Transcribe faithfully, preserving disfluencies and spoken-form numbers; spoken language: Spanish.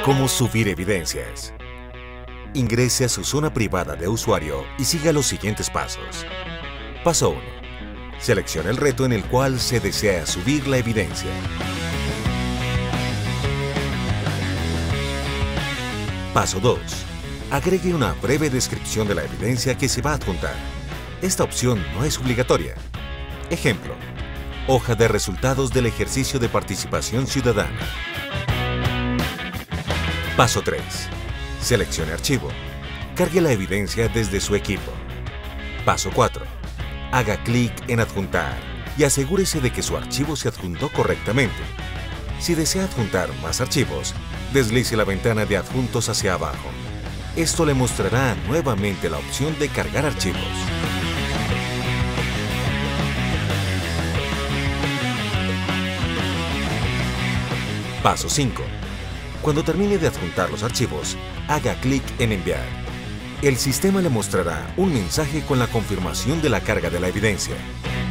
Cómo subir evidencias. Ingrese a su zona privada de usuario y siga los siguientes pasos. Paso uno. Seleccione el reto en el cual se desea subir la evidencia. Paso dos. Agregue una breve descripción de la evidencia que se va a adjuntar. Esta opción no es obligatoria. Ejemplo: hoja de resultados del ejercicio de participación ciudadana. Paso tres. Seleccione archivo. Cargue la evidencia desde su equipo. Paso cuatro. Haga clic en adjuntar y asegúrese de que su archivo se adjuntó correctamente. Si desea adjuntar más archivos, deslice la ventana de adjuntos hacia abajo. Esto le mostrará nuevamente la opción de cargar archivos. Paso cinco. Cuando termine de adjuntar los archivos, haga clic en enviar. El sistema le mostrará un mensaje con la confirmación de la carga de la evidencia.